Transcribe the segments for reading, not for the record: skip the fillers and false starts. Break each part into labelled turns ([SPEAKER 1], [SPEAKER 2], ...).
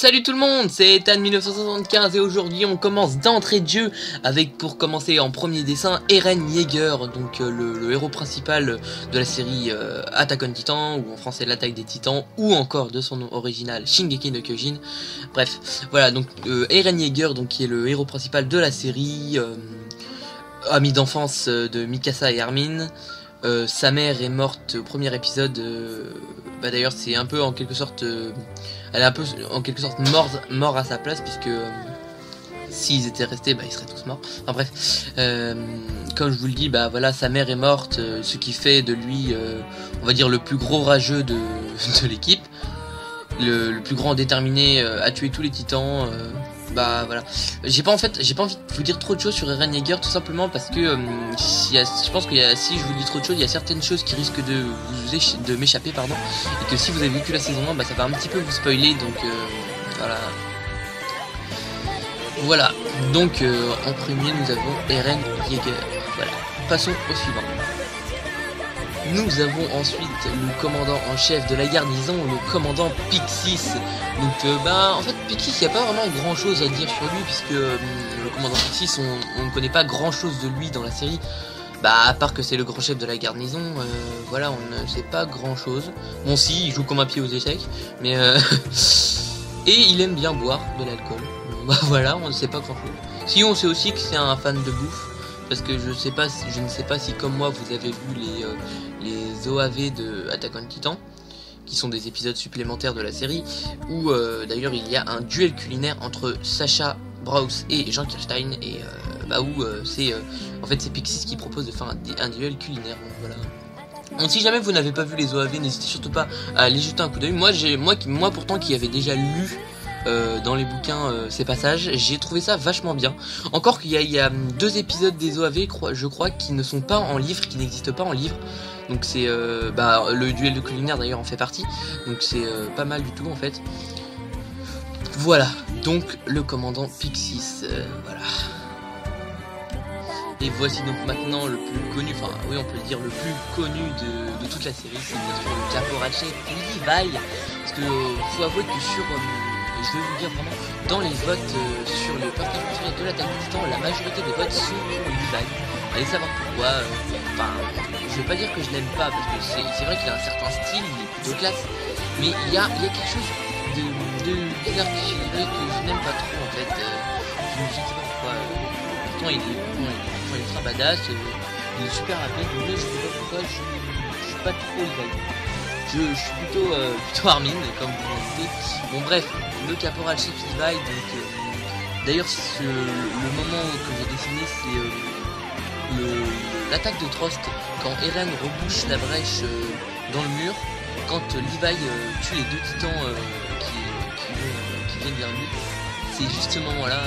[SPEAKER 1] Salut tout le monde, c'est Ethan 1975 et aujourd'hui on commence d'entrée de jeu avec, pour commencer en premier dessin, Eren Yeager, donc le héros principal de la série Attack on Titan, ou en français l'attaque des titans, ou encore de son nom original Shingeki no Kyojin. Bref, voilà, donc Eren Yeager, donc, qui est le héros principal de la série, ami d'enfance de Mikasa et Armin. Sa mère est morte au premier épisode, d'ailleurs c'est un peu en quelque sorte, elle est un peu en quelque sorte mort à sa place, puisque s'ils étaient restés, ils seraient tous morts. Enfin bref, comme je vous le dis, voilà, sa mère est morte, ce qui fait de lui, on va dire, le plus gros rageux de l'équipe, le plus grand déterminé à tuer tous les titans. Voilà, j'ai pas envie de vous dire trop de choses sur Eren Yeager, tout simplement parce que je pense que si je vous dis trop de choses, il y a certaines choses qui risquent de m'échapper, pardon, et que si vous avez vécu la saison 1, ça va un petit peu vous spoiler, donc voilà, donc en premier nous avons Eren Yeager. Voilà, passons au suivant. Nous avons ensuite le commandant en chef de la garnison, le commandant Pixis. Donc en fait Pixis, il n'y a pas vraiment grand chose à dire sur lui, puisque le commandant Pixis, on ne connaît pas grand chose de lui dans la série. À part que c'est le grand chef de la garnison, voilà, on ne sait pas grand chose. Bon, si, il joue comme un pied aux échecs, mais et il aime bien boire de l'alcool. Voilà, on ne sait pas grand chose. Si, on sait aussi que c'est un fan de bouffe, parce que je ne sais pas si comme moi vous avez vu les OAV de Attack on Titan, qui sont des épisodes supplémentaires de la série, où d'ailleurs il y a un duel culinaire entre Sacha Brous et Jean Kirstein, et en fait c'est Pixis qui propose de faire un duel culinaire. Donc voilà. Donc si jamais vous n'avez pas vu les OAV, n'hésitez surtout pas à aller jeter un coup d'œil. Moi pourtant qui avait déjà lu dans les bouquins ces passages, j'ai trouvé ça vachement bien. Encore qu'il y a 2 épisodes des OAV, je crois, qui ne sont pas en livre, qui n'existent pas en livre. Donc c'est le duel de culinaire d'ailleurs en fait partie. Donc c'est pas mal du tout en fait. Voilà, donc le commandant Pixis, voilà. Et voici donc maintenant le plus connu, enfin oui on peut le dire le plus connu de toute la série, c'est bien sûr le caporal chef Levi. Parce que faut avouer que je vais vous dire vraiment, dans les votes sur le personnage préféré de l'Attaque des Titans, la majorité des votes sont pour Levi. Allez savoir pourquoi. Je vais pas dire que je l'aime pas, parce que c'est vrai qu'il a un certain style, il est plutôt classe, mais il y a quelque chose de bizarre que je n'aime pas trop en fait. Je ne sais pas pourquoi. Pourtant il est ultra badass, il est super rapide, mais je sais pas pourquoi je suis pas trop Levi. Je suis plutôt Armin, comme vous l'avez dit. Bon bref, le caporal chef Levi, donc d'ailleurs le moment que j'ai dessiné, c'est l'attaque de Trost, quand Eren rebouche la brèche dans le mur, quand Levi tue les 2 titans qui viennent vers lui. C'est juste ce moment-là,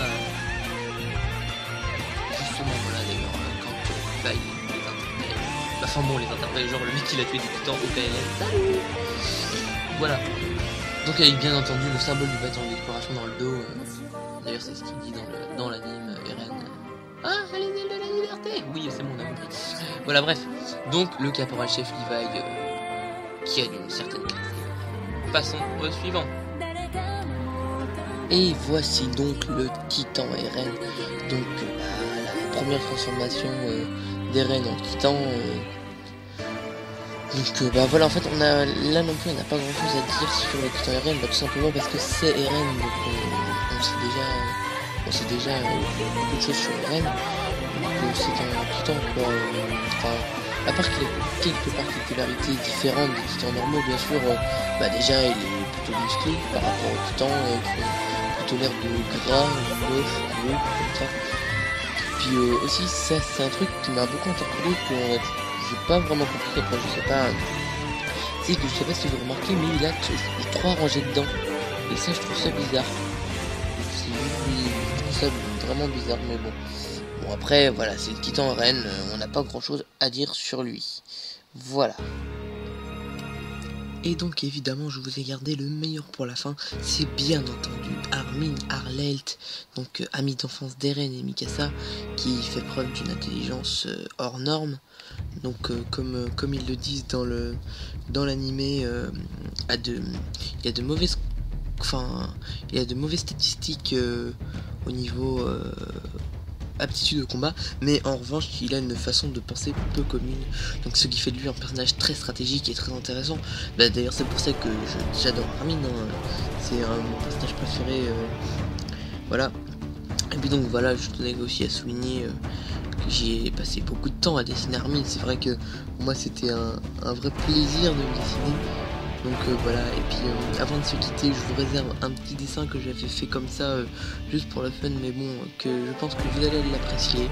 [SPEAKER 1] d'ailleurs, quand Levi les interpelle. Les interpelle, genre le mec qui a tué des titans au PLN. Salut. Voilà. Donc avec bien entendu le symbole du bâton d'exploration dans le dos. D'ailleurs c'est ce qu'il dit dans l'anime, Eren. Ah, les îles de la liberté. Oui, c'est bon, on a compris. Voilà, bref. Donc le caporal chef Levi, qui a d'une certaine classe. Passons au suivant. Et voici donc le titan Eren. Donc la première transformation d'Eren en titan. Donc voilà, en fait là non plus on n'a pas grand chose à dire sur le titan Eren, tout simplement parce que c'est Eren, donc on sait déjà beaucoup de choses sur Eren. Donc c'est un titan quoi, à part qu'il a quelques particularités différentes des titans normaux, bien sûr. Déjà il est plutôt musclé par rapport aux titans qui ont plutôt l'air de gras, moche, gros, comme ça. Puis aussi ça c'est un truc qui m'a beaucoup interpellé, que j'ai pas vraiment compris. Après je sais pas si vous remarquez, mais il a 3 rangées de dents, et ça je trouve ça bizarre. Je trouve ça vraiment bizarre, mais bon après voilà, c'est le titan Eren, on n'a pas grand chose à dire sur lui. Voilà. Et donc évidemment je vous ai gardé le meilleur pour la fin, c'est bien entendu Armin Arlelt, donc ami d'enfance d'Eren et Mikasa, qui fait preuve d'une intelligence hors norme. Donc comme ils le disent dans l'animé, il y a de mauvaises enfin, il a de mauvaises statistiques au niveau aptitude au combat, mais en revanche il a une façon de penser peu commune, donc ce qui fait de lui un personnage très stratégique et très intéressant. D'ailleurs c'est pour ça que j'adore Armin, hein. C'est mon personnage préféré, voilà. Et puis donc voilà, je tenais aussi à souligner que j'ai passé beaucoup de temps à dessiner Armin. C'est vrai que pour moi c'était un vrai plaisir de me dessiner. Donc voilà, et puis avant de se quitter, je vous réserve un petit dessin que j'avais fait comme ça, juste pour le fun, mais bon, que je pense que vous allez l'apprécier.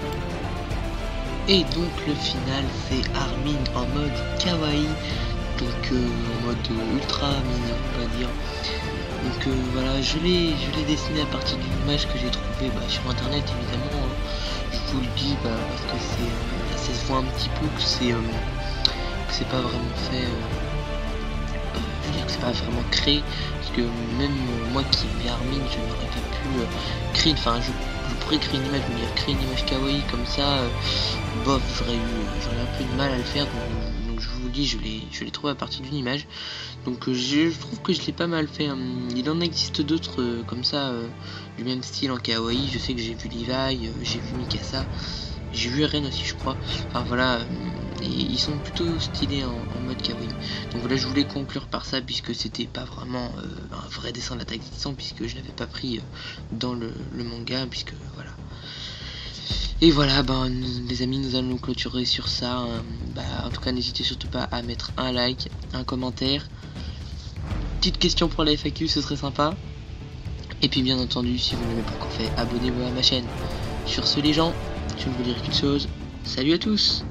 [SPEAKER 1] Et donc le final, c'est Armin en mode kawaii, donc en mode ultra mignon, on va dire. Donc voilà, je l'ai dessiné à partir d'une image que j'ai trouvée sur internet, évidemment. Je vous le dis parce que ça se voit un petit peu que c'est pas vraiment fait. Je veux dire que c'est pas vraiment créé, parce que même moi qui aime bien Armin, je n'aurais pas pu créer, enfin je pourrais créer une image, mais créer une image kawaii comme ça, bof, j'aurais un peu de mal à le faire, donc je vous dis, je l'ai trouvé à partir d'une image, donc je trouve que je l'ai pas mal fait. Il en existe d'autres comme ça, du même style en kawaii. Je sais que j'ai vu Levi, j'ai vu Mikasa, j'ai vu Eren aussi je crois, enfin voilà, et ils sont plutôt stylés en mode kawaii. Donc voilà, je voulais conclure par ça, puisque c'était pas vraiment un vrai dessin de l'Attaque des Titans, puisque je l'avais pas pris dans le manga, puisque voilà. Et voilà, les amis, nous allons clôturer sur ça, hein. En tout cas, n'hésitez surtout pas à mettre un like, un commentaire, petite question pour la FAQ, ce serait sympa. Et puis bien entendu, si vous ne l'avez pas encore fait, abonnez-vous à ma chaîne. Sur ce les gens, je ne vous dire qu'une chose, salut à tous.